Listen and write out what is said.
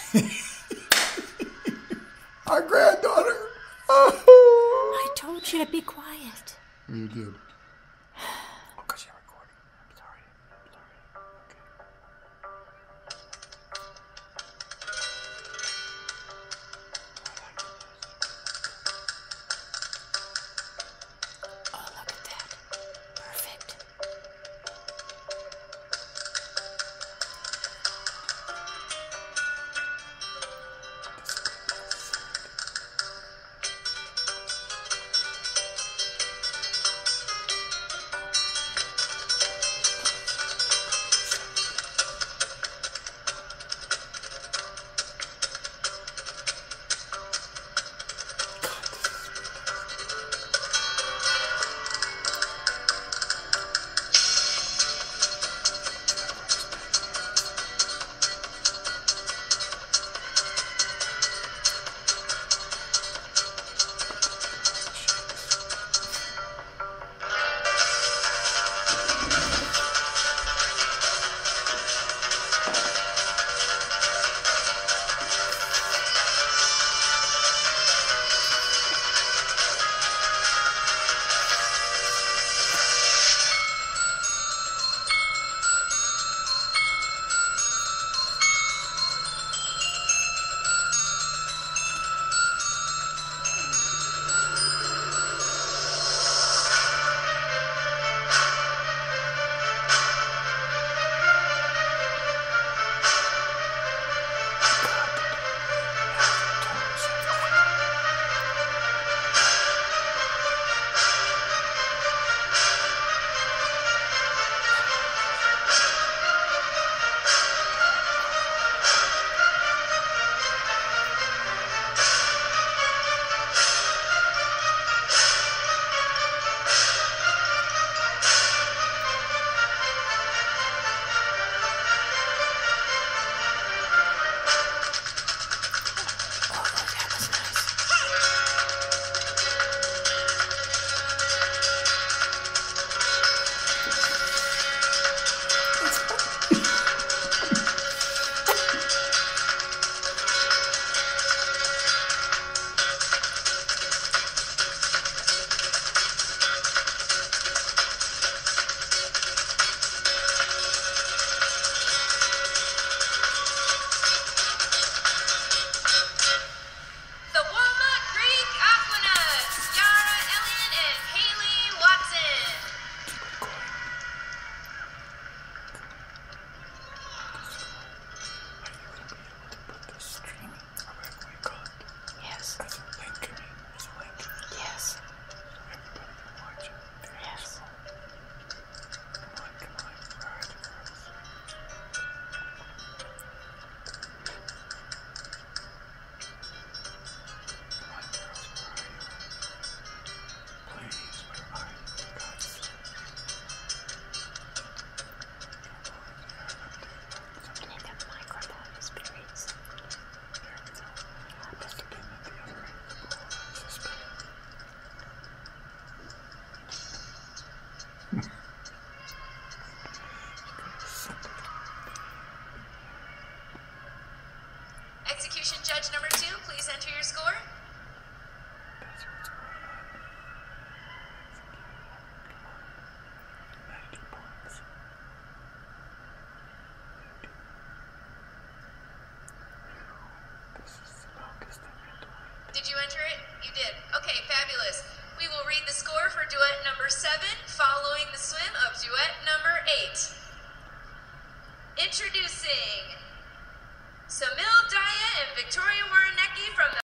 Our granddaughter. I told you to be quiet. You did. Oh, because you're recording. I'm sorry. Oh, look at that. Perfect. Execution judge number 2, please enter your score. That's what's going on. 90 points. This is the longest I've been doing. Did you enter it? You did. Okay, fabulous. We will read the score for duet number 7 following the swim of duet number 8. Introducing Samil Daya and Victoria Waranecki from the